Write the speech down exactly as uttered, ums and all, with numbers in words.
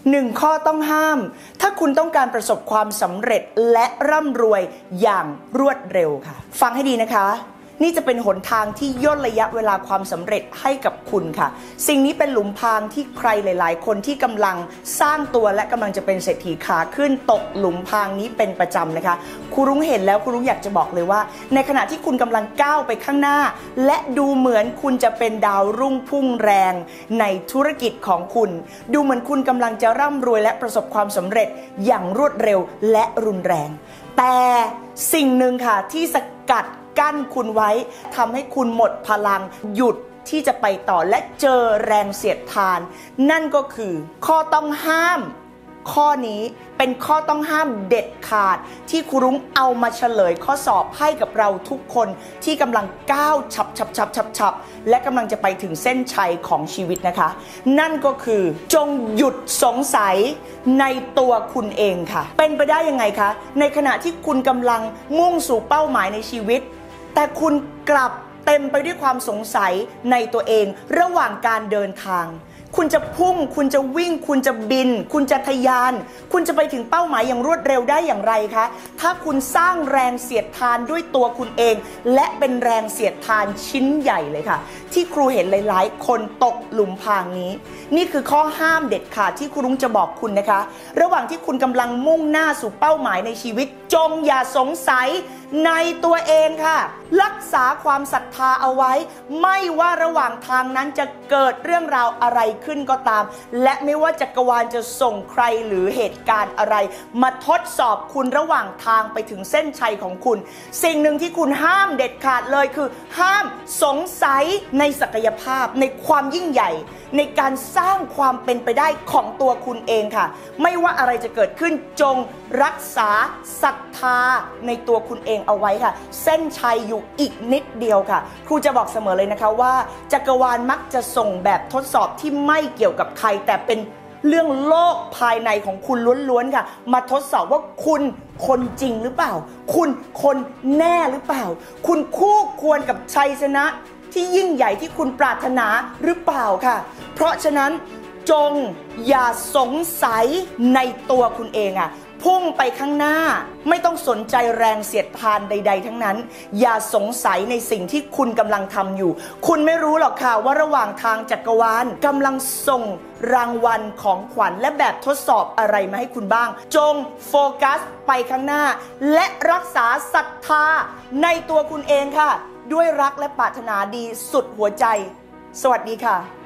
หนึ่งข้อต้องห้ามถ้าคุณต้องการประสบความสำเร็จและร่ำรวยอย่างรวดเร็วค่ะฟังให้ดีนะคะนี่จะเป็นหนทางที่ย่นระยะเวลาความสำเร็จให้กับคุณค่ะสิ่งนี้เป็นหลุมพรางที่ใครหลายๆคนที่กำลังสร้างตัวและกำลังจะเป็นเศรษฐีขาขึ้นตกหลุมพรางนี้เป็นประจำนะคะครูรุ้งเห็นแล้วครูรุ้งอยากจะบอกเลยว่าในขณะที่คุณกำลังก้าวไปข้างหน้าและดูเหมือนคุณจะเป็นดาวรุ่งพุ่งแรงในธุรกิจของคุณดูเหมือนคุณกำลังจะร่ำรวยและประสบความสำเร็จอย่างรวดเร็วและรุนแรงแต่สิ่งหนึ่งค่ะที่สกัดกั้นคุณไว้ทำให้คุณหมดพลังหยุดที่จะไปต่อและเจอแรงเสียดทานนั่นก็คือข้อต้องห้ามข้อนี้เป็นข้อต้องห้ามเด็ดขาดที่ครูรุ้งเอามาเฉลยข้อสอบให้กับเราทุกคนที่กำลังก้าวฉับฉับฉับฉับฉับและกำลังจะไปถึงเส้นชัยของชีวิตนะคะนั่นก็คือจงหยุดสงสัยในตัวคุณเองค่ะเป็นไปได้ยังไงคะในขณะที่คุณกำลังมุ่งสู่เป้าหมายในชีวิตแต่คุณกลับเต็มไปด้วยความสงสัยในตัวเองระหว่างการเดินทางคุณจะพุ่งคุณจะวิ่งคุณจะบินคุณจะทะยานคุณจะไปถึงเป้าหมายอย่างรวดเร็วได้อย่างไรคะถ้าคุณสร้างแรงเสียดทานด้วยตัวคุณเองและเป็นแรงเสียดทานชิ้นใหญ่เลยค่ะที่ครูเห็นหลายๆคนตกหลุมพรางนี้นี่คือข้อห้ามเด็ดขาดที่ครูรุ้งจะบอกคุณนะคะระหว่างที่คุณกำลังมุ่งหน้าสู่เป้าหมายในชีวิตจงอย่าสงสัยในตัวเองค่ะรักษาความศรัทธาเอาไว้ไม่ว่าระหว่างทางนั้นจะเกิดเรื่องราวอะไรขึ้นก็ตามและไม่ว่าจักรวาลจะส่งใครหรือเหตุการณ์อะไรมาทดสอบคุณระหว่างทางไปถึงเส้นชัยของคุณสิ่งหนึ่งที่คุณห้ามเด็ดขาดเลยคือห้ามสงสัยในศักยภาพในความยิ่งใหญ่ในการสร้างความเป็นไปได้ของตัวคุณเองค่ะไม่ว่าอะไรจะเกิดขึ้นจงรักษาศรัทธาในตัวคุณเองเอาไว้ค่ะเส้นชัยอยู่อีกนิดเดียวค่ะครูจะบอกเสมอเลยนะคะว่าจักรวาลมักจะส่งแบบทดสอบที่ไม่เกี่ยวกับใครแต่เป็นเรื่องโลกภายในของคุณล้วนๆค่ะมาทดสอบว่าคุณคนจริงหรือเปล่าคุณคนแน่หรือเปล่าคุณคู่ควรกับชัยชนะที่ยิ่งใหญ่ที่คุณปรารถนาหรือเปล่าค่ะเพราะฉะนั้นจงอย่าสงสัยในตัวคุณเองอะพุ่งไปข้างหน้าไม่ต้องสนใจแรงเสียดทานใดๆทั้งนั้นอย่าสงสัยในสิ่งที่คุณกำลังทำอยู่คุณไม่รู้หรอกค่ะว่าระหว่างทางจักรวาลกำลังส่งรางวัลของขวัญและแบบทดสอบอะไรมาให้คุณบ้างจงโฟกัสไปข้างหน้าและรักษาศรัทธาในตัวคุณเองค่ะด้วยรักและปรารถนาดีสุดหัวใจสวัสดีค่ะ